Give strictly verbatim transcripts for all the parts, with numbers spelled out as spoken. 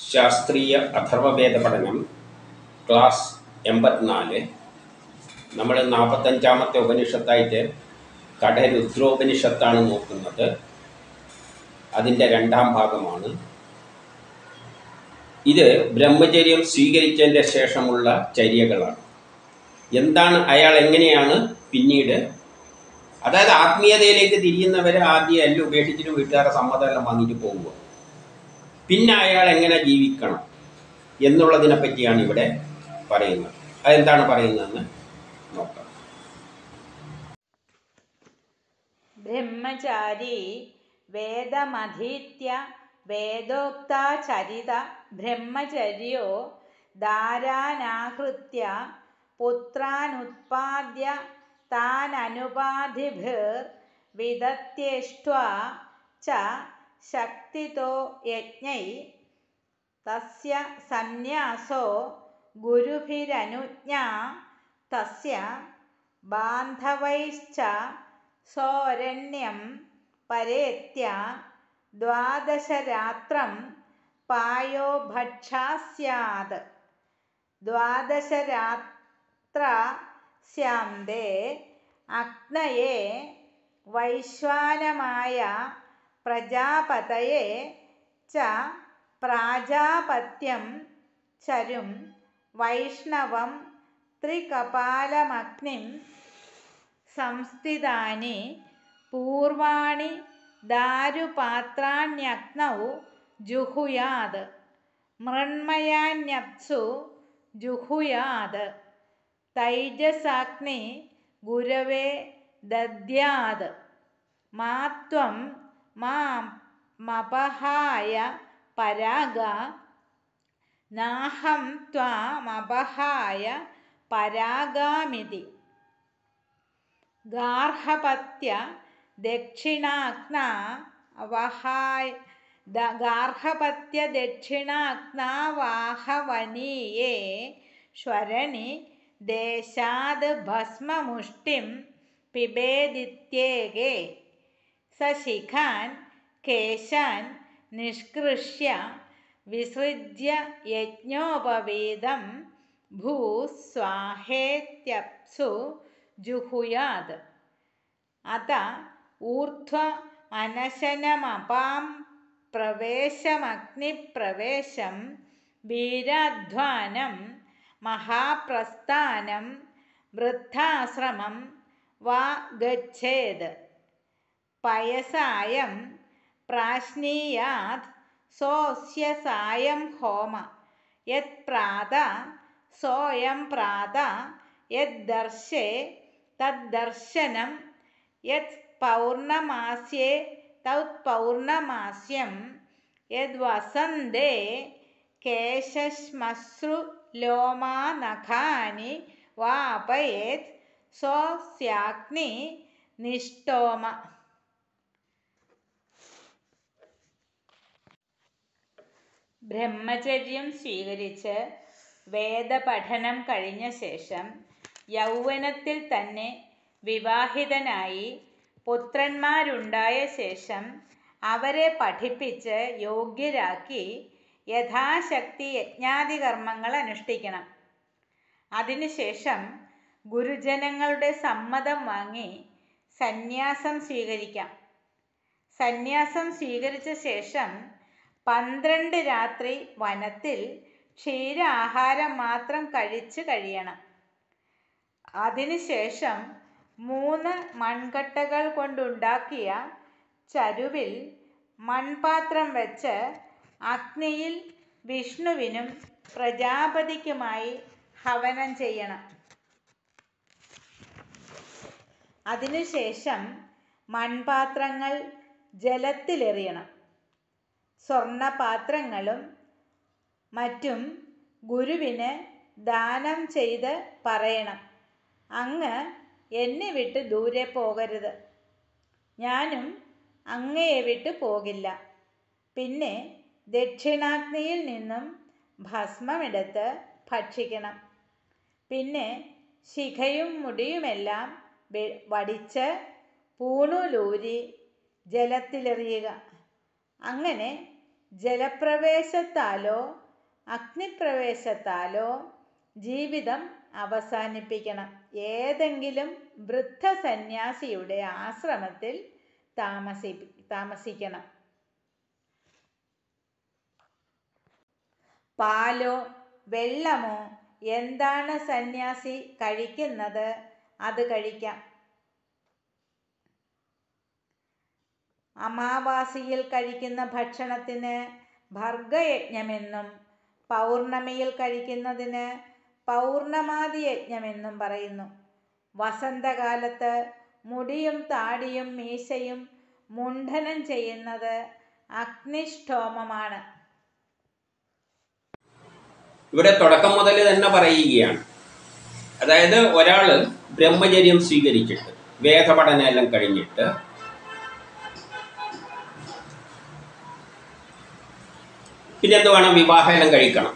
ശാസ്ത്രീയ അഥർവവേദ പഠനം ക്ലാസ് എൺപത്തിനാല്. നമ്മൾ നാൽപ്പത്തഞ്ചാമത്തെ ഉപനിഷത്തായിട്ട് കഠരുദ്രോപനിഷത്താണ് നോക്കുന്നത്. അതിൻ്റെ രണ്ടാം ഭാഗമാണ് ഇത്. ബ്രഹ്മചര്യം സ്വീകരിച്ചതിൻ്റെ ശേഷമുള്ള ചര്യകളാണ്. എന്താണ് അയാൾ, എങ്ങനെയാണ് പിന്നീട്, അതായത് ആത്മീയതയിലേക്ക് തിരിയുന്നവരെ ആദ്യം എല്ലാം ഉപേക്ഷിച്ചിട്ട് വീട്ടുകാരുടെ സമ്മതമെല്ലാം വാങ്ങിയിട്ട് പോകുക. പിന്നെ അയാൾ എങ്ങനെ ജീവിക്കണം എന്നുള്ളതിനെ പറ്റിയാണ് ഇവിടെ പറയുന്നത്. അതെന്താണ് പറയുന്നതെന്ന് നോക്കാം. ബ്രഹ്മചാരി വേദമധീത്യ വേദോക്താചരിത ബ്രഹ്മചര്യോ ദാരാനാഹൃത്യ പുത്രാനുത്പാദ്യ താനനുപാധിഭിർ വിദത്യേഷ്ട്വാ ച ശക്തിതോ യജ്ഞൈ തസ്യ സന്യാസോ ഗുരുഭിരനുജ്ഞാ തസ്യ ബാന്ധവൈശ്ച സോരണ്യം പരേത്യ ദ്വാദശരാത്രം പായോ ഭക്ഷാസ്യാത്. ദ്വാദശരാത്രാസ്യാന്തേ അഗ്നയേ വൈശ്വാനമായ പ്രജാപതയെ ച പ്രാജാപത്യം ചരും വൈഷ്ണവം ത്രികപാലമഗ്നിം സംസ്ഥിതാനി പൂർവാണി ദാരുപാത്രാണ്യഗ്നൗ ജുഹുയാത്. മൃണ്മയാന്യപ്സു ജുഹുയാത്. തൈജസാഗ്നി ഗുരവേ ദദ്യാത്. മാത്വം മാമപഹായ പരാഗ നാഹം ത്വാമപഹായ പരാഗാമിതി. ഗാർഹപത്യ ദക്ഷിണാഗ്നാ വഹായ ഗാർഹപത്യ ദക്ഷിണാഗ്നാവാഹവനീയേ ശ്വരണി ദേശാത് ഭസ്മമുഷ്ടിം പിബേദിത്യേകേ. സശിഖാൻ കേശാൻ നിഷ്കൃഷ്യ വിസൃജ്യ യജ്ഞോപവീതം ഭൂസ്വാഹേത്യപ്സു ജുഹുയാത്. അത ഊർധ്വ അനശനമപാം പ്രവേശമഗ്നിപ്രവേശം വീരാധ്വാനം മഹാപ്രസ്ഥാനം വൃദ്ധാശ്രമം വാ ഗച്ഛേത്. പയസായം പ്രാശ്നീയാത് സോസ്യ സായം ഹോമ. യത് പ്രാത സോയം പ്രാത. യത് ദർശേ തദ്ദർശനം. യത് പൗർണമാസ്യേ തത് പൗർണമാസ്യം. യത് വസന്തേ കേശശ്മശ്രു ലോമാ നഖാനി വാപയേത് സോസ്യാഗ്നി നിഷ്ടോമ. ബ്രഹ്മചര്യം സ്വീകരിച്ച് വേദപഠനം കഴിഞ്ഞ ശേഷം യൗവനത്തിൽ തന്നെ വിവാഹിതനായി പുത്രന്മാരുണ്ടായ ശേഷം അവരെ പഠിപ്പിച്ച് യോഗ്യരാക്കി യഥാശക്തി യജ്ഞാദി കർമ്മങ്ങൾ അനുഷ്ഠിക്കണം. അതിനുശേഷം ഗുരുജനങ്ങളുടെ സമ്മതം വാങ്ങി സന്യാസം സ്വീകരിക്കാം. സന്യാസം സ്വീകരിച്ച ശേഷം പന്ത്രണ്ട് രാത്രി വനത്തിൽ ക്ഷീരാഹാരം മാത്രം കഴിച്ച് കഴിയണം. അതിനുശേഷം മൂന്ന് മൺകട്ടകൾ കൊണ്ടുണ്ടാക്കിയ ചരുവിൽ മൺപാത്രം വെച്ച് അഗ്നിയിൽ വിഷ്ണുവിനും പ്രജാപതിക്കുമായി ഹവനം ചെയ്യണം. അതിനുശേഷം മൺപാത്രങ്ങൾ ജലത്തിലെറിയണം. സ്വർണപാത്രങ്ങളും മറ്റും ഗുരുവിന് ദാനം ചെയ്ത് പറയണം, അങ്ങ് എന്നെ വിട്ട് ദൂരെ പോകരുത്, ഞാനും അങ്ങയെ വിട്ട് പോകില്ല. പിന്നെ ദക്ഷിണാഗ്നിയിൽ നിന്നും ഭസ്മമെടുത്ത് ഭക്ഷിക്കണം. പിന്നെ ശിഖയും മുടിയുമെല്ലാം വടിച്ച് പൂണൂലൂരി ജലത്തിലെറിയുക. അങ്ങനെ ജലപ്രവേശത്താലോ അഗ്നിപ്രവേശത്താലോ ജീവിതം അവസാനിപ്പിക്കണം. ഏതെങ്കിലും വൃദ്ധ സന്യാസിയുടെ ആശ്രമത്തിൽ താമസി താമസിക്കണം. പാലോ വെള്ളമോ എന്താണ് സന്യാസി കഴിക്കുന്നത് അത് കഴിക്കാം. അമാവാസിയിൽ കഴിക്കുന്ന ഭക്ഷണത്തിന് ഭർഗയജ്ഞമെന്നും പൗർണമിയിൽ കഴിക്കുന്നതിന് പൗർണമാദി യജ്ഞമെന്നും പറയുന്നു. വസന്തകാലത്ത് മുടിയും താടിയും മീശയും മുണ്ഡനം ചെയ്യുന്നത് അഗ്നിഷ്ഠോമമാണ്. ഇവിടെ തുടക്കം മുതൽ തന്നെ പറയുകയാണ്. അതായത് ഒരാൾ ബ്രഹ്മചര്യം സ്വീകരിച്ചിട്ട് വേദപഠനം എല്ലാം കഴിഞ്ഞിട്ട് പിന്നെ എന്ത് വേണം? വിവാഹം എല്ലാം കഴിക്കണം.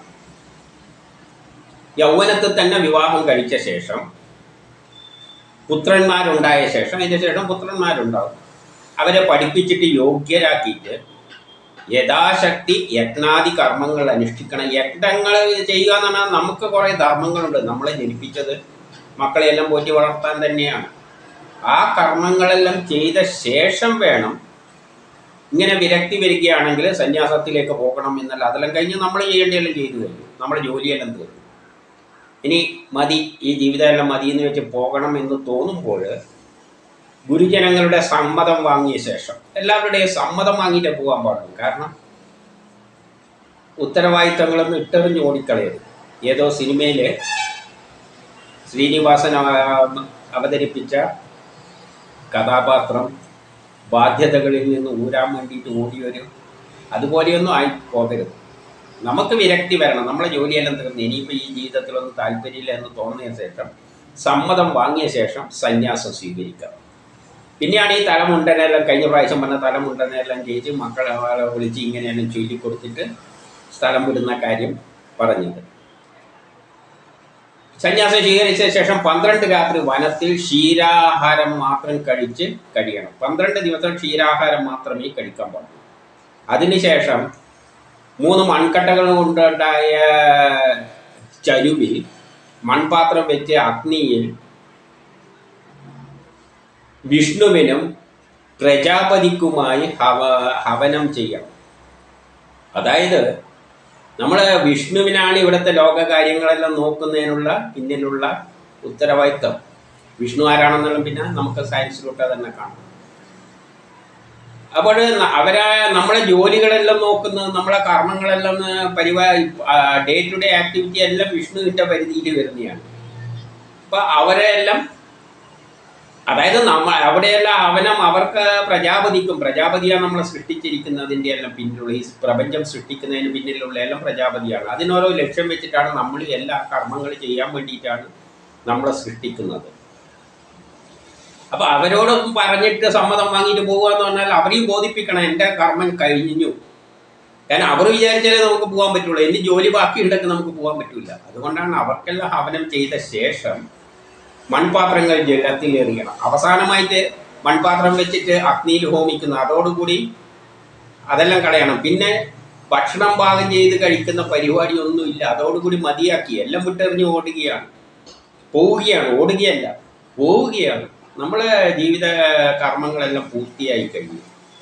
യൗവനത്തിൽ തന്നെ വിവാഹം കഴിച്ച ശേഷം പുത്രന്മാരുണ്ടായ ശേഷം അതിന് ശേഷം പുത്രന്മാരുണ്ടാവും. അവരെ പഠിപ്പിച്ചിട്ട് യോഗ്യരാക്കിയിട്ട് യഥാശക്തി യജ്ഞാദി കർമ്മങ്ങൾ അനുഷ്ഠിക്കണം. യജ്ഞങ്ങൾ ചെയ്യുക എന്ന് പറഞ്ഞാൽ നമുക്ക് കുറേ ധർമ്മങ്ങളുണ്ട്. നമ്മളെ ജനിപ്പിച്ചത് മക്കളെയെല്ലാം പോറ്റി വളർത്താൻ തന്നെയാണ്. ആ കർമ്മങ്ങളെല്ലാം ചെയ്ത ശേഷം വേണം ഇങ്ങനെ വിരക്തി വരികയാണെങ്കിൽ സന്യാസത്തിലേക്ക് പോകണം എന്നല്ല. അതെല്ലാം കഴിഞ്ഞ് നമ്മൾ ചെയ്യേണ്ടതെല്ലാം ചെയ്തു കഴിഞ്ഞു, നമ്മുടെ ജോലിയെല്ലാം തീർന്നു. ഇനി മതി, ഈ ജീവിതമെല്ലാം മതി എന്ന് വെച്ച് പോകണം എന്ന് തോന്നുമ്പോൾ ഗുരുജനങ്ങളുടെ സമ്മതം വാങ്ങിയ ശേഷം, എല്ലാവരുടെയും സമ്മതം വാങ്ങിയിട്ടേ പോകാൻ പാടുള്ളൂ. കാരണം ഉത്തരവാദിത്തങ്ങളൊന്നും ഇട്ടെറിഞ്ഞ് ഓടിക്കളയരുത്. ഏതോ സിനിമയിൽ ശ്രീനിവാസൻ അവതരിപ്പിച്ച കഥാപാത്രം ബാധ്യതകളിൽ നിന്ന് ഊരാൻ വേണ്ടിയിട്ട് ഓടിയൊരു അതുപോലെയൊന്നും ആയി പോകരുത്. നമുക്ക് വിരക്തി വരണം. നമ്മളെ ജോലിയെല്ലാം തീർന്ന് ഇനിയിപ്പോൾ ഈ ജീവിതത്തിലൊന്നും താല്പര്യമില്ല എന്ന് തോന്നിയ ശേഷം സമ്മതം വാങ്ങിയ ശേഷം സന്യാസം സ്വീകരിക്കാം. പിന്നെയാണ് ഈ തലമുണ്ടനെല്ലാം കഴിഞ്ഞ പ്രാവശ്യം പറഞ്ഞ തലമുണ്ടനെല്ലാം ചെയ്ത് മക്കളെ വിളിച്ച് ഇങ്ങനെയെല്ലാം ചൊല്ലിക്കൊടുത്തിട്ട് സ്ഥലം വിടുന്ന കാര്യം പറഞ്ഞത്. സന്യാസം സ്വീകരിച്ച ശേഷം പന്ത്രണ്ട് രാത്രി വനത്തിൽ ക്ഷീരാഹാരം മാത്രം കഴിച്ച് കഴിയണം. പന്ത്രണ്ട് ദിവസം ക്ഷീരാഹാരം മാത്രമേ കഴിക്കാൻ പാടുള്ളൂ. അതിനുശേഷം മൂന്ന് മൺകട്ടകൾ കൊണ്ടുണ്ടായ ചരുവിൽ മൺപാത്രം വെച്ച് അഗ്നിയിൽ വിഷ്ണുവിനും പ്രജാപതിക്കുമായി ഹവ ഹവനം ചെയ്യണം. അതായത് നമ്മൾ വിഷ്ണുവിനാണ് ഇവിടുത്തെ ലോകകാര്യങ്ങളെല്ലാം നോക്കുന്നതിനുള്ള പിന്നിലുള്ള ഉത്തരവാദിത്വം. വിഷ്ണു ആരാണെന്നുള്ള പിന്നെ നമുക്ക് സയൻസിലോട്ട് തന്നെ കാണാം. അപ്പോൾ അവരാ നമ്മളെ ജോലികളെല്ലാം നോക്കുന്നത്, നമ്മളെ കർമ്മങ്ങളെല്ലാം പരിപാ ഡേ ടു ഡേ ആക്ടിവിറ്റി എല്ലാം വിഷ്ണുവിൻ്റെ പരിധിയിൽ വരുന്നതാണ്. അപ്പം അവരെല്ലാം, അതായത് നമ്മ അവിടെയെല്ലാം അവനം അവർക്ക് പ്രജാപതിക്കും, പ്രജാപതിയാണ് നമ്മളെ സൃഷ്ടിച്ചിരിക്കുന്നതിൻ്റെ എല്ലാം പിന്നിലുള്ള ഈ പ്രപഞ്ചം സൃഷ്ടിക്കുന്നതിന് പിന്നിലുള്ള എല്ലാം പ്രജാപതിയാണ്. അതിനോരോ ലക്ഷ്യം വെച്ചിട്ടാണ് നമ്മൾ എല്ലാ കർമ്മങ്ങൾ ചെയ്യാൻ വേണ്ടിയിട്ടാണ് നമ്മളെ സൃഷ്ടിക്കുന്നത്. അപ്പം അവരോടൊന്നും പറഞ്ഞിട്ട് സമ്മതം വാങ്ങിയിട്ട് പോകുക എന്ന് പറഞ്ഞാൽ അവരെയും ബോധിപ്പിക്കണം, എൻ്റെ കർമ്മം കഴിഞ്ഞു. കാരണം അവർ വിചാരിച്ചാലേ നമുക്ക് പോകാൻ പറ്റുള്ളൂ. ഇനി ജോലി ബാക്കി ഉണ്ടെങ്കിൽ നമുക്ക് പോകാൻ പറ്റില്ല. അതുകൊണ്ടാണ് അവർക്കെല്ലാം ഹവനം ചെയ്ത ശേഷം മൺപാത്രങ്ങൾ ജലത്തിൽ എറിയണം. അവസാനമായിട്ട് മൺപാത്രം വെച്ചിട്ട് അഗ്നിയിൽ ഹോമിക്കുന്ന, അതോടുകൂടി അതെല്ലാം കളയണം. പിന്നെ ഭക്ഷണം പാകം ചെയ്ത് കഴിക്കുന്ന പരിപാടി ഒന്നുമില്ല. അതോടുകൂടി മതിയാക്കി എല്ലാം വിട്ടെറിഞ്ഞ് ഓടുകയാണ്, പോവുകയാണ്. ഓടുകയല്ല, പോവുകയാണ്. നമ്മളെ ജീവിത കർമ്മങ്ങളെല്ലാം പൂർത്തിയായി കഴിഞ്ഞു.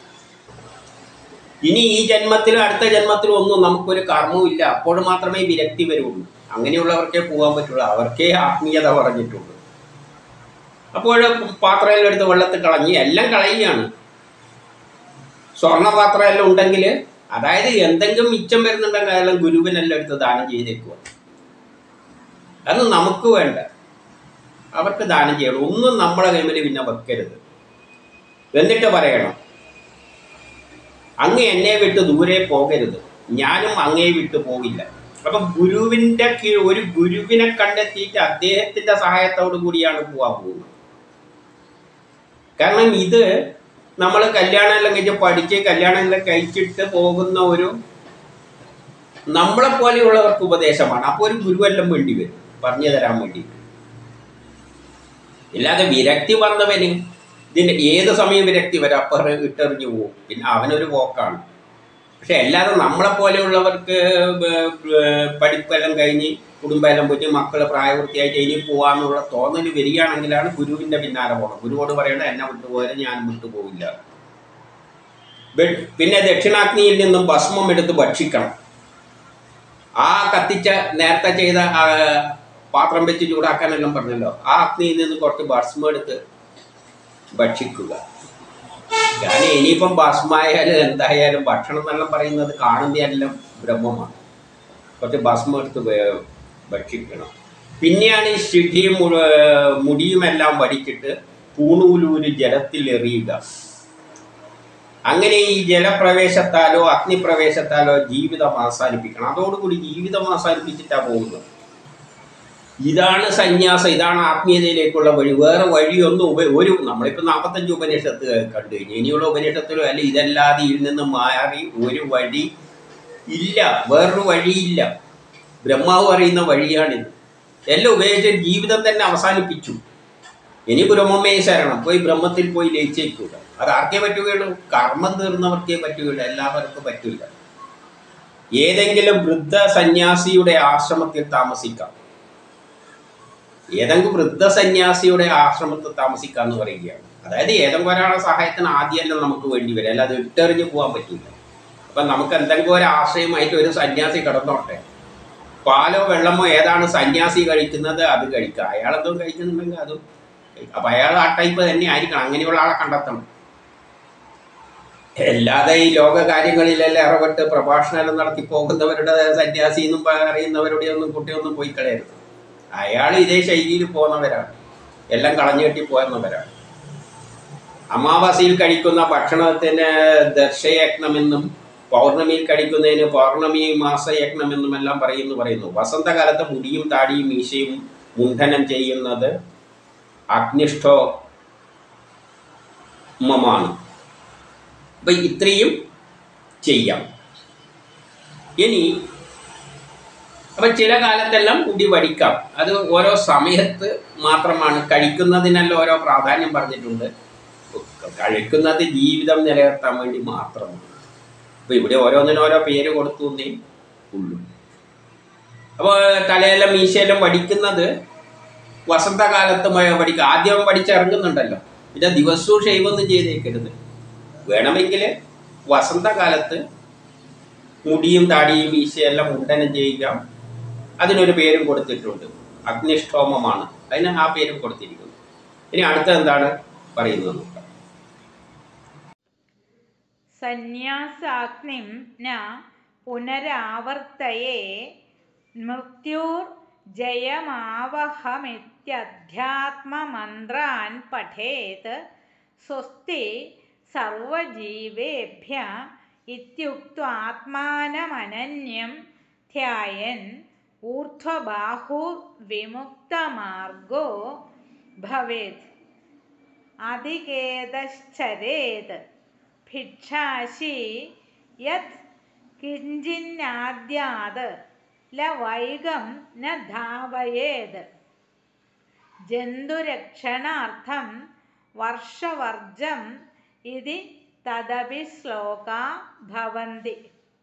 ഇനി ഈ ജന്മത്തിലും അടുത്ത ജന്മത്തിലും ഒന്നും നമുക്കൊരു കർമ്മവും ഇല്ല. അപ്പോൾ മാത്രമേ വിരക്തി വരുള്ളൂ. അങ്ങനെയുള്ളവർക്കേ പോകാൻ പറ്റുള്ളൂ. അവർക്കേ ആത്മീയത പറഞ്ഞിട്ടുള്ളൂ. അപ്പോൾ പാത്രമെല്ലാം എടുത്ത് വെള്ളത്തിൽ കളഞ്ഞ് എല്ലാം കളയുകയാണ്. സ്വർണ്ണപാത്രം എല്ലാം ഉണ്ടെങ്കിൽ, അതായത് എന്തെങ്കിലും മിച്ചം വരുന്നുണ്ടെങ്കിൽ അതെല്ലാം ഗുരുവിനെല്ലാം എടുത്ത് ദാനം ചെയ്തേക്കുക. അത് നമുക്ക് വേണ്ട, അവർക്ക് ദാനം ചെയ്യണം. ഒന്നും നമ്മളെ കൈമിൽ പിന്നെ വെക്കരുത്. എന്നിട്ട് പറയണം, അങ്ങ് എന്നെ വിട്ട് ദൂരെ പോകരുത്, ഞാനും അങ്ങേ വിട്ട് പോകില്ല. അപ്പം ഗുരുവിൻ്റെ കീഴ് ഒരു ഗുരുവിനെ കണ്ടെത്തിയിട്ട് അദ്ദേഹത്തിൻ്റെ സഹായത്തോടു കൂടിയാണ് പോകാൻ പോകുന്നത്. കാരണം ഇത് നമ്മൾ കല്യാണം എല്ലാം കഴിച്ച് പഠിച്ച് കല്യാണം എല്ലാം കഴിച്ചിട്ട് പോകുന്ന ഒരു നമ്മളെപ്പോലെയുള്ളവർക്ക് ഉപദേശമാണ്. അപ്പോൾ ഒരു ഗുരുവെല്ലാം വേണ്ടി വരും പറഞ്ഞു തരാൻ വേണ്ടിയിട്ട്. ഇല്ലാതെ വിരക്തി വന്നവന് ഇതിൻ്റെ ഏത് സമയം വിരക്തി വരാം, അപ്പം ഇട്ടെറിഞ്ഞു പോകും. പിന്നെ അവനൊരു പോക്കാണ്. പക്ഷെ അല്ലാതെ നമ്മളെ പോലെയുള്ളവർക്ക് പഠിപ്പെല്ലാം കഴിഞ്ഞ് കുടുംബമെല്ലാം പോയിട്ട് മക്കൾ പ്രായപൂർത്തിയായിട്ട് ഇനി പോകാമെന്നുള്ള തോന്നൽ വരികയാണെങ്കിലാണ് ഗുരുവിൻ്റെ പിന്നാലെ പോകണം. ഗുരുവോട് പറയേണ്ടത് എന്നെ വിട്ടുപോയാൽ ഞാൻ വിട്ടുപോകില്ല. പിന്നെ ദക്ഷിണാഗ്നിയിൽ നിന്നും ഭസ്മം എടുത്ത് ഭക്ഷിക്കണം. ആ കത്തിച്ച നേരത്തെ ചെയ്ത പാത്രം വെച്ച് ചൂടാക്കാനെല്ലാം പറഞ്ഞല്ലോ, ആ അഗ്നിയിൽ നിന്ന് കുറച്ച് ഭസ്മം എടുത്ത് ഭക്ഷിക്കുക. കാരണം ഇനിയിപ്പം ഭസ്മായാലും എന്തായാലും ഭക്ഷണം എന്നെല്ലാം പറയുന്നത് കാണുന്നതെല്ലാം ബ്രഹ്മമാണ്. കുറച്ച് ഭസ്മം എടുത്ത് ഭക്ഷിക്കണം. പിന്നെയാണ് ഈ ശുദ്ധിയും മുടിയുമെല്ലാം വടിച്ചിട്ട് പൂണൂലൂര് ജലത്തിൽ എറിയുക. അങ്ങനെ ഈ ജലപ്രവേശത്താലോ അഗ്നിപ്രവേശത്താലോ ജീവിതം അവസാനിപ്പിക്കണം. അതോടുകൂടി ജീവിതം അവസാനിപ്പിച്ചിട്ടാണ് പോകുന്നത്. ഇതാണ് സന്യാസം, ഇതാണ് ആത്മീയതയിലേക്കുള്ള വഴി. വേറെ വഴിയൊന്നും ഉപ ഒരു നമ്മളിപ്പോൾ നാൽപ്പത്തഞ്ച് ഉപനിഷത്ത് കണ്ടു കഴിഞ്ഞു. ഇനിയുള്ള ഉപനിഷത്തിലും അല്ല ഇതല്ലാതെ ഇതിൽ നിന്ന് മാറി ഒരു വഴി ഇല്ല, വേറൊരു വഴിയില്ല. ബ്രഹ്മാവ് പറയുന്ന വഴിയാണിത്. എല്ലാം ഉപയോഗിച്ച് ജീവിതം തന്നെ അവസാനിപ്പിച്ചു. ഇനി ബ്രഹ്മമേ ശരണം, പോയി ബ്രഹ്മത്തിൽ പോയി ലയിച്ചേക്കുക. അത് ആർക്കേ പറ്റുകയുള്ളൂ? കർമ്മം തീർന്നവർക്കേ പറ്റുകയുള്ളൂ, എല്ലാവർക്കും പറ്റില്ല. ഏതെങ്കിലും വൃദ്ധ സന്യാസിയുടെ ആശ്രമത്തിൽ താമസിക്കാം. ഏതെങ്കിലും വൃദ്ധ സന്യാസിയുടെ ആശ്രമത്തിൽ താമസിക്കുക എന്ന് പറയുകയാണ്. അതായത് ഏതെങ്കിലും ഒരാളുടെ സഹായത്തിന് ആദ്യമല്ല നമുക്ക് വേണ്ടി വരും, അല്ലാതെ ഇട്ടെറിഞ്ഞ് പോകാൻ പറ്റില്ല. അപ്പം നമുക്ക് എന്തെങ്കിലും ഒരു ആശ്രയമായിട്ട് ഒരു സന്യാസി കിടന്നോട്ടെ. പാലോ വെള്ളമോ ഏതാണ് സന്യാസി കഴിക്കുന്നത് അത് കഴിക്കുക. അയാളെന്തോ കഴിക്കുന്നുണ്ടെങ്കിൽ അതും കഴിക്കുക. അപ്പം അയാൾ ആ ടൈപ്പ് തന്നെ ആയിരിക്കണം. അങ്ങനെയുള്ള ആളെ കണ്ടെത്തണം. അല്ലാതെ ഈ ലോക കാര്യങ്ങളിലെല്ലാം ഇറപെട്ട് പ്രഭാഷണം നടത്തി പോകുന്നവരുടെ സന്യാസി എന്നും പറയുന്നവരുടെ ഒന്നും കുട്ടിയൊന്നും പോയി കളയരുത്. അയാൾ ഇതേ ശൈലിയിൽ പോകുന്നവരാണ്, എല്ലാം കളഞ്ഞു കെട്ടി പോകുന്നവരാണ്. അമാവാസിയിൽ കഴിക്കുന്ന ഭക്ഷണത്തിന് ദർശയജ്ഞമെന്നും പൗർണമിയിൽ കഴിക്കുന്നതിന് പൗർണമി മാസയജ്ഞമെന്നും എല്ലാം പറയുന്നു പറയുന്നു വസന്തകാലത്ത് മുടിയും താടിയും മീശയും മുണ്ഡനം ചെയ്യുന്നത് അഗ്നിഷ്ഠോമമാണ്. അപ്പം ഇത്രയും ചെയ്യാം. ഇനി അപ്പം ചില കാലത്തെല്ലാം മുടി വടിക്കാം. അത് ഓരോ സമയത്ത് മാത്രമാണ്. കഴിക്കുന്നതിനെല്ലാം ഓരോ പ്രാധാന്യം പറഞ്ഞിട്ടുണ്ട്. കഴിക്കുന്നത് ജീവിതം നിലനിർത്താൻ വേണ്ടി മാത്രമാണ്. അപ്പോൾ ഇവിടെ ഓരോന്നിനും ഓരോ പേര് കൊടുത്തു എന്നേ ഉള്ളൂ. അപ്പോൾ തലയെല്ലാം മീശയെല്ലാം വടിക്കുന്നത് വസന്തകാലത്ത് വടിക്കുക. ആദ്യം വടിച്ചിറങ്ങുന്നുണ്ടല്ലോ, പിന്നെ ദിവസവും ഷെയ്വൊന്നും ചെയ്തേക്കരുത്. വേണമെങ്കിൽ വസന്തകാലത്ത് മുടിയും താടിയും മീശയെല്ലാം മുണ്ഡനം ചെയ്യുക. അതിനൊരു പേരും കൊടുത്തിട്ടുണ്ട്, അഗ്നിഷ്ഠോമമാണ്. അതിന് ആ പേരും കൊടുത്തിരിക്കുന്നു. ഇനി അടുത്ത എന്താണ് പറയുന്നത് നോക്കാം. സന്യാസാഗ്നിം ന പുനരാവർത്തയേ മൃത്യുർ ജയമാവഹമിത്യധ്യാത്മമന്ത്രാൻ പഠേത് സ്വസ്തി സർവജീവേഭ്യ ഇത്യുക്ത്വാത്മാനമനന്യം ധ്യായൻ ഊർധ്വബാഹുർവിമുക്തമാർഗോ ഭവേത് അധികേതശ്ചരേത് ഭിക്ഷാശി യത് കിഞ്ചിന്നാദ്യാത് ലവൈകം ന ധാവയേത് ജന്തുരക്ഷണാർത്ഥം വർഷവർജം ഇതി തദപി ശ്ലോകാ ഭവന്തി.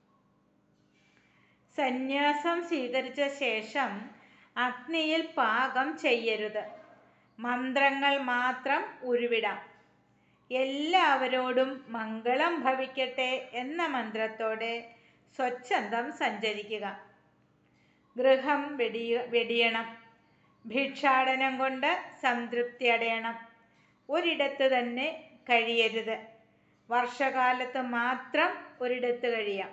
സന്യാസം സ്വീകരിച്ച ശേഷം അഗ്നിയിൽ പാകം ചെയ്യരുത്. മന്ത്രങ്ങൾ മാത്രം ഉരുവിടാം. എല്ലാവരോടും മംഗളം ഭവിക്കട്ടെ എന്ന മന്ത്രത്തോടെ സ്വച്ഛന്തം സഞ്ചരിക്കുക. ഗൃഹം വെടിയ വെടിയണം. ഭിക്ഷാടനം കൊണ്ട് സംതൃപ്തി അടയണം. ഒരിടത്ത് തന്നെ കഴിയരുത്. വർഷകാലത്ത് മാത്രം ഒരിടത്ത് കഴിയാം.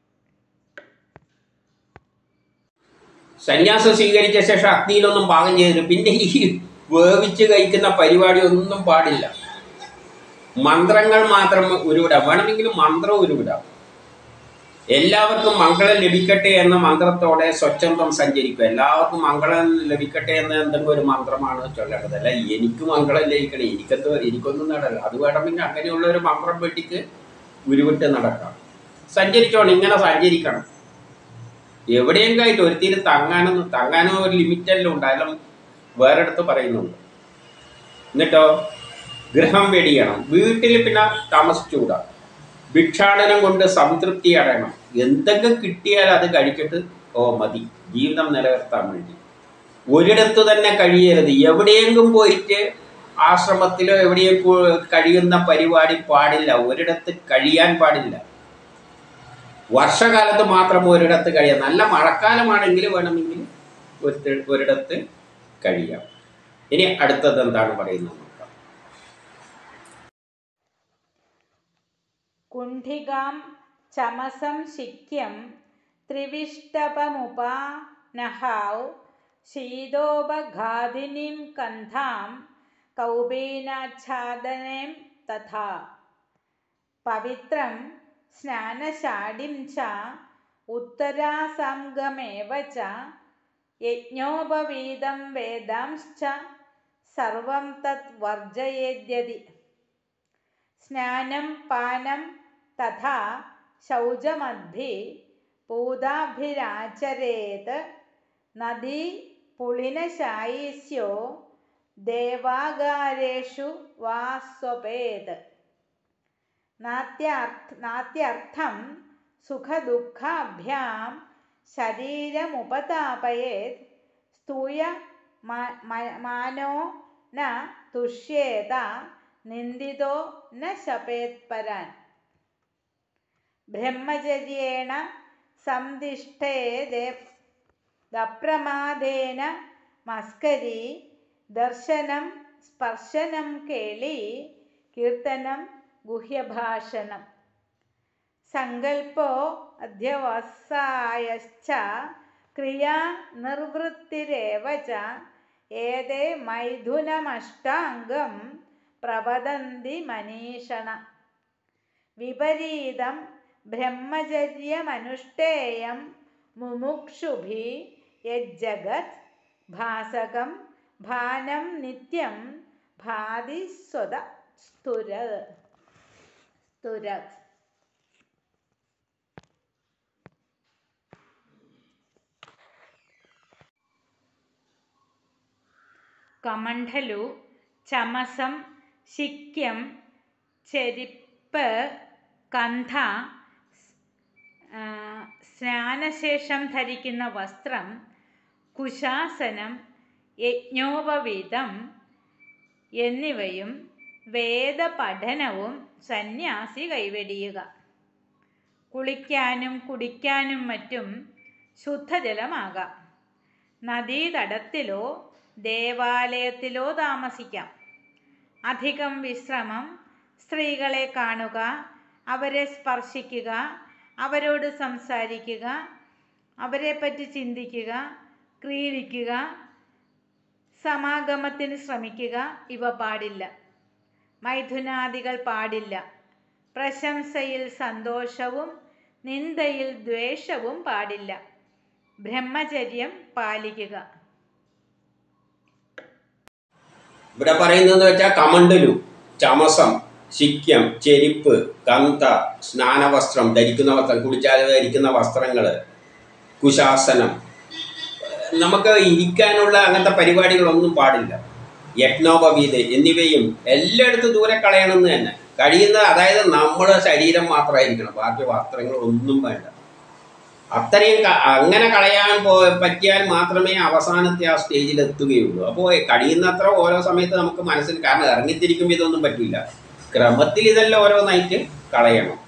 സന്യാസം സ്വീകരിച്ച ശേഷം അഗ്നിയിലൊന്നും പാകം ചെയ്തിട്ട് പിന്നെ ഈ വേവിച്ച് കഴിക്കുന്ന പരിപാടി ഒന്നും പാടില്ല. മന്ത്രങ്ങൾ മാത്രം ഉരുവിടാം. വേണമെങ്കിലും മന്ത്രം ഉരുവിടാം. എല്ലാവർക്കും മംഗളം ലഭിക്കട്ടെ എന്ന മന്ത്രത്തോടെ സ്വച്ഛന്തം സഞ്ചരിക്കുക. എല്ലാവർക്കും മംഗളം ലഭിക്കട്ടെ എന്ന എന്തെങ്കിലും ഒരു മന്ത്രമാണ് ചൊല്ലേണ്ടത്. അല്ല എനിക്ക് മംഗളം ലഭിക്കണേ, എനിക്കെന്തോ എനിക്കൊന്നും നടല്ല. അത് വേണമെങ്കിൽ അങ്ങനെയുള്ള ഒരു മന്ത്രം വെട്ടിക്ക് ഉരുവിട്ട് നടക്കാം. സഞ്ചരിച്ചോണം, ഇങ്ങനെ സഞ്ചരിക്കണം. എവിടെയെങ്കിലും ആയിട്ട് ഒരുത്തിരി തങ്ങാനൊന്നും തങ്ങാനോ ഒരു ലിമിറ്റെല്ലാം ഉണ്ട്. അതെല്ലാം വേറെ അടുത്ത് പറയുന്നുണ്ട്. എന്നിട്ടോ ഗൃഹം വെടിയണം. വീട്ടിൽ പിന്നെ താമസിച്ചുകൂടാ. ഭിക്ഷാടനം കൊണ്ട് സംതൃപ്തി അടയണം. എന്തൊക്കെ കിട്ടിയാൽ അത് കഴിച്ചിട്ട് ഓ മതി, ജീവിതം നിലനിർത്താൻ വേണ്ടി. ഒരിടത്ത് തന്നെ കഴിയരുത്. എവിടെയെങ്കിലും പോയിട്ട് ആശ്രമത്തിലോ എവിടെയും കഴിയുന്ന പരിപാടി പാടില്ല. ഒരിടത്ത് കഴിയാൻ പാടില്ല. വർഷകാലത്ത് മാത്രം ഒരിടത്ത് കഴിയാം. നല്ല മഴക്കാലമാണെങ്കിൽ വേണമെങ്കിൽ ഒരു ഒരിടത്ത് കഴിയാം. ഇനി അടുത്തത് എന്താണ് പറയുന്നത് നോക്കാം. കുണ്ഠികാം ചമസം ശിക്യം ത്രിവിഷ്ടപമുപാനഹൗ ശീതോപഘാതിനിം കന്ധാം കൗപീനാച്ഛാദനം തഥാ പവിത്രം സ്നാനശാഠ്യം ച ഉത്തരാസംഗമേവ ച യജ്ഞോപവീതം വേദാംശ്ച സർവം തത് വർജയേദ്യതി. സ്നാനം പാനം തഥാ ശൗചമദ്ഭി പൂതാഭിരാചരേത് നദീ പുളിനശായീസ്യോ ദേവാഗാരേഷു വാ സ്വപേത്. നാത്യർത്ഥം സുഖദുഃഖാഭ്യാം ശരീരമുപതാപയേത് സ്തൂയ മാനോ ന തുഷ്യേത നിന്ദിതോ ന ശപേത് പരാൻ. ബ്രഹ്മചര്യേണ സംദിഷ്ടേദപ്രമാദേന മസ്കരി ദർശനം സ്പർശനം കേളി കീർത്തനം ഗുഹ്യഭാഷണം. സങ്കൽപ്പോ അധ്യവസായശ്ച ക്രിയാ നിർവൃത്തിരേവ ച ഏതേ മൈഥുനമഷ്ടാംഗം പ്രവദന്തി മനീഷണ. വിപരീതം ബ്രഹ്മചര്യമനുഷ്ഠേയം മുമുക്ഷുഭിः യജ്ജഗത് ഭാസകം ഭാനം നിത്യം ഭാതി സ്വത സ്തുരത്. കമണ്ഡലു ചമസം ശിക്യം ചെരിപ്പ് കന്ധ സ്നാനശേഷം ധരിക്കുന്ന വസ്ത്രം കുശാസനം യജ്ഞോപവീതം എന്നിവയും വേദപഠനവും സന്യാസി കൈവെടിയുക. കുളിക്കാനും കുടിക്കാനും മറ്റും ശുദ്ധജലമാകാം. നദീതടത്തിലോ ദേവാലയത്തിലോ താമസിക്കാം. അധികം വിശ്രമം, സ്ത്രീകളെ കാണുക, അവരെ സ്പർശിക്കുക, അവരോട് സംസാരിക്കുക, അവരെപ്പറ്റി ചിന്തിക്കുക, ക്രീഡിക്കുക, സമാഗമത്തിന് ശ്രമിക്കുക ഇവ പാടില്ല. മൈഥുനാദികൾ പാടില്ല. പ്രശംസയിൽ സന്തോഷവും നിന്ദയിൽ ദ്വേഷവും പാടില്ല. ബ്രഹ്മചര്യം പാലിക്കുക. ഇവിടെ പറയുന്നതെന്ന് വെച്ചാൽ കമണ്ഡലു, ചമസം, ശിക്യം, ചെരിപ്പ്, കന്ത, സ്നാനവസ്ത്രം, ധരിക്കുന്ന വസ്ത്രം, കുളിച്ചാൽ ധരിക്കുന്ന വസ്ത്രങ്ങൾ, കുശാസനം, നമുക്ക് ഇരിക്കാനുള്ള അങ്ങനത്തെ പരിപാടികളൊന്നും പാടില്ല. യജ്ഞോപവീത് എന്നിവയും എല്ലായിടത്തും ദൂരെ കളയണമെന്ന് തന്നെ കഴിയുന്ന, അതായത് നമ്മുടെ ശരീരം മാത്രമായിരിക്കണം, ബാക്കി വസ്ത്രങ്ങളൊന്നും വേണ്ട. അത്രയും അങ്ങനെ കളയാൻ പോ പറ്റിയാൽ മാത്രമേ അവസാനത്തെ ആ സ്റ്റേജിൽ എത്തുകയുള്ളൂ. അപ്പോൾ കഴിയുന്നത്ര ഓരോ സമയത്ത് നമുക്ക് മനസ്സിൽ, കാരണം ഇറങ്ങിത്തിരിക്കുമ്പോൾ ഇതൊന്നും പറ്റില്ല, ക്രമത്തിൽ ഇതെല്ലാം ഓരോന്നായിട്ട് കളയണം.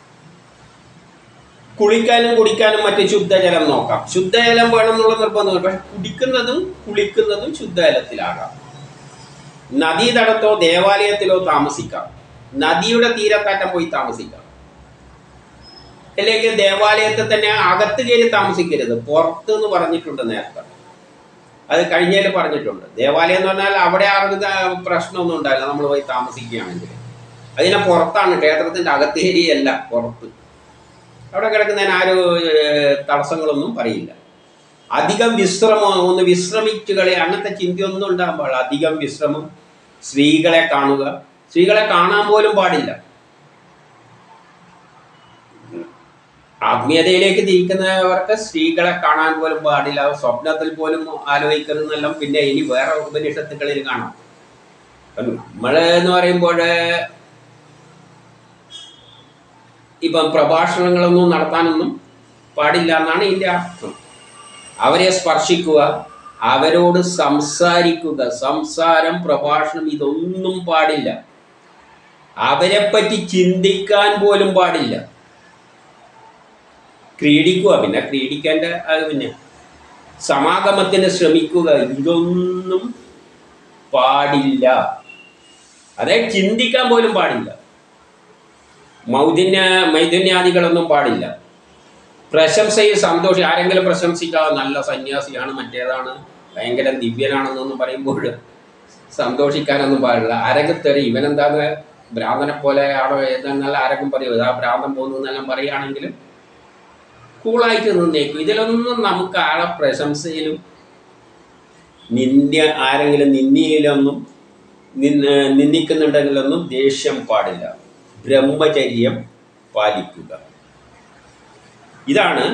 കുളിക്കാനും കുടിക്കാനും മറ്റു ശുദ്ധജലം നോക്കാം. ശുദ്ധജലം വേണം എന്നുള്ള നിർബന്ധം, പക്ഷെ കുടിക്കുന്നതും കുളിക്കുന്നതും ശുദ്ധജലത്തിലാകാം. നദീതടത്തോ ദേവാലയത്തിലോ താമസിക്കാം. നദിയുടെ തീരത്താറ്റം പോയി താമസിക്കാം. അല്ലെങ്കിൽ ദേവാലയത്തിൽ തന്നെ അകത്ത് കയറി താമസിക്കരുത്, പുറത്ത് എന്ന് പറഞ്ഞിട്ടുണ്ട് നേരത്തെ, അത് കഴിഞ്ഞാൽ പറഞ്ഞിട്ടുണ്ട്. ദേവാലയം എന്ന് പറഞ്ഞാൽ അവിടെ ആർക്കും പ്രശ്നമൊന്നും ഉണ്ടാവില്ല നമ്മൾ പോയി താമസിക്കുകയാണെങ്കിൽ. അതിനെ പുറത്താണ്, ക്ഷേത്രത്തിൻ്റെ അകത്ത് കയറിയല്ല, പുറത്ത്. അവിടെ കിടക്കുന്നതിന് ആരും തടസ്സങ്ങളൊന്നും പറയില്ല. അധികം വിശ്രമം, ഒന്ന് വിശ്രമിച്ചു കളി, അങ്ങനത്തെ ചിന്തയൊന്നും ഉണ്ടാകാൻ പാടില്ല. അധികം വിശ്രമം, സ്ത്രീകളെ കാണുക, സ്ത്രീകളെ കാണാൻ പോലും പാടില്ല. ആത്മീയതയിലേക്ക് തിരിക്കുന്നവർക്ക് സ്ത്രീകളെ കാണാൻ പോലും പാടില്ല, സ്വപ്നത്തിൽ പോലും ആലോചിക്കരുതെന്നെല്ലാം പിന്നെ ഇനി വേറെ ഉപനിഷത്തുകളിൽ കാണാം. നമ്മൾ എന്ന് പറയുമ്പോൾ ഇപ്പം പ്രഭാഷണങ്ങളൊന്നും നടത്താനൊന്നും പാടില്ല എന്നാണ് ഇതിൻ്റെ അർത്ഥം. അവരെ സ്പർശിക്കുക, അവരോട് സംസാരിക്കുക, സംസാരം, പ്രഭാഷണം ഇതൊന്നും പാടില്ല. അവരെപ്പറ്റി ചിന്തിക്കാൻ പോലും പാടില്ല. ക്രീഡിക്കുക, പിന്നെ ക്രീഡിക്കേണ്ട അത് പിന്നെ സമാഗമത്തിന് ശ്രമിക്കുക, ഇതൊന്നും പാടില്ല. അതായത് ചിന്തിക്കാൻ പോലും പാടില്ല. മൗദിന്യ മൈഥുന്യാദികളൊന്നും പാടില്ല. പ്രശംസയിൽ സന്തോഷം, ആരെങ്കിലും പ്രശംസിക്കാതെ നല്ല സന്യാസിയാണ്, മറ്റേതാണ്, ഭയങ്കര ദിവ്യനാണെന്നൊന്നും പറയുമ്പോൾ സന്തോഷിക്കാനൊന്നും പാടില്ല. അരകത്തെറി, ഇവനെന്താന്ന് ഭ്രാന്തനെ പോലെ ആണോ ഏതെന്നല്ല ആരെങ്കിലും പറയും, ആ ഭ്രാന്തം പോകുന്നതെന്നെല്ലാം പറയുകയാണെങ്കിലും കൂളായിട്ട് നിന്നേക്കും. ഇതിലൊന്നും നമുക്ക് ആളെ പ്രശംസയിലും നിന്ദ്യ ആരെങ്കിലും നിന്ദിയിലൊന്നും നിന്ന് നിന്ദിക്കുന്നുണ്ടെങ്കിലൊന്നും ദേഷ്യം പാടില്ല. ബ്രഹ്മചര്യം പാലിക്കുക. ഇതാണ്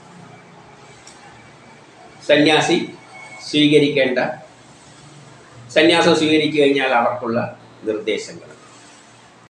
സന്യാസി സ്വീകരിക്കേണ്ട, സന്യാസം സ്വീകരിച്ചു കഴിഞ്ഞാൽ അവർക്കുള്ള നിർദ്ദേശങ്ങൾ.